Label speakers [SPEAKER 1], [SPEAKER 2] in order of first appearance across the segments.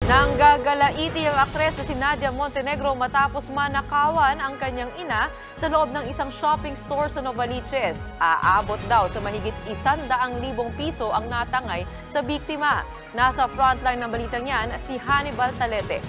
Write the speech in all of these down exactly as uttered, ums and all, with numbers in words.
[SPEAKER 1] Nanggagalaiti ang aktres na si Nadia Montenegro matapos manakawan ang kanyang ina sa loob ng isang shopping store sa Novaliches. Aabot daw sa mahigit isandaang libong piso ang natangay sa biktima. Nasa frontline ng balitang yan si Hannibal Talete.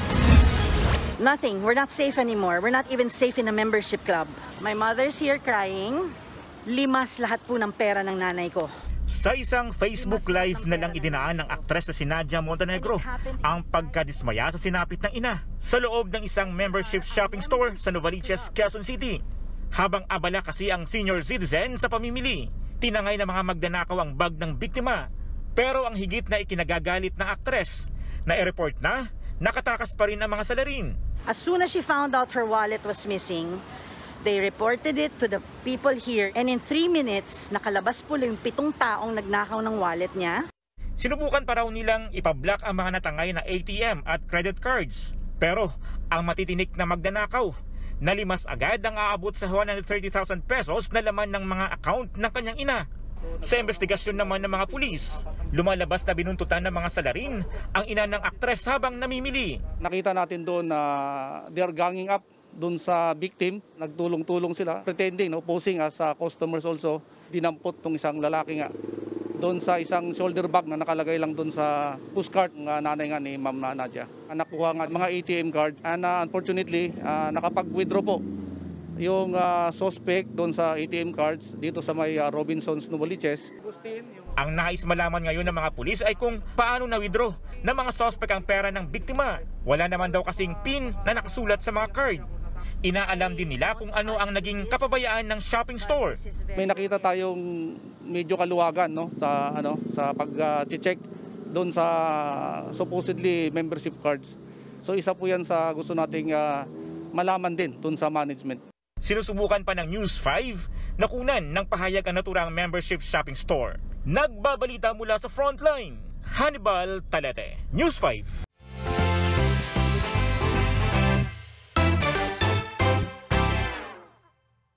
[SPEAKER 2] Nothing. We're not safe anymore. We're not even safe in a membership club. My mother's here crying. Limas lahat po ng pera ng nanay ko.
[SPEAKER 3] Sa isang Facebook Live na lang idinaan ng aktres na si Nadia Montenegro ang pagkadismaya sa sinapit ng ina sa loob ng isang membership shopping store sa Novaliches, Quezon City. Habang abala kasi ang senior citizen sa pamimili, tinangay ng mga magnanakaw ang bag ng biktima. Pero ang higit na ikinagagalit ng aktres na i-report na, nakatakas pa rin ang mga salarin.
[SPEAKER 2] As soon as she found out her wallet was missing, they reported it to the people here, and in three minutes, nakalabas po yung pitong taong nagnakaw ng wallet niya.
[SPEAKER 3] Sinubukan pa raw nilang ipablock ang mga natangay na A T M at credit cards. Pero ang matitinik na magnanakaw, nalimas agad ang aabot sa one hundred thirty thousand pesos na laman ng mga account ng kanyang ina. Sa investigasyon naman ng mga pulis, lumalabas na binuntutan ng mga salarin ang ina ng aktres habang namimili.
[SPEAKER 4] Nakita natin doon na they are ganging up doon sa victim, nagtulong-tulong sila, pretending, no, posing as uh, customers also. Dinampot tong isang lalaki nga doon sa isang shoulder bag na nakalagay lang doon sa pushcart ng uh, nanay nga ni Ma'am Nadia. Nakuha nga mga A T M card and uh, unfortunately, uh, nakapag-withdraw po yung uh, suspect doon sa A T M cards dito sa may uh, Robinsons, Novaliches.
[SPEAKER 3] Ang nais malaman ngayon ng mga pulis ay kung paano na-withdraw ng mga suspect ang pera ng biktima. Wala naman daw kasing PIN na nakasulat sa mga card. Inaalam din nila kung ano ang naging kapabayaan ng shopping store.
[SPEAKER 4] May nakita tayong medyo kaluwagan, no, sa ano sa pag-check uh, doon sa supposedly membership cards. So isa po 'yan sa gusto nating uh, malaman din doon sa management.
[SPEAKER 3] Sinusubukan pa ng News five na kunan ng pahayag ang naturang membership shopping store. Nagbabalita mula sa frontline, Hannibal Talete, News five.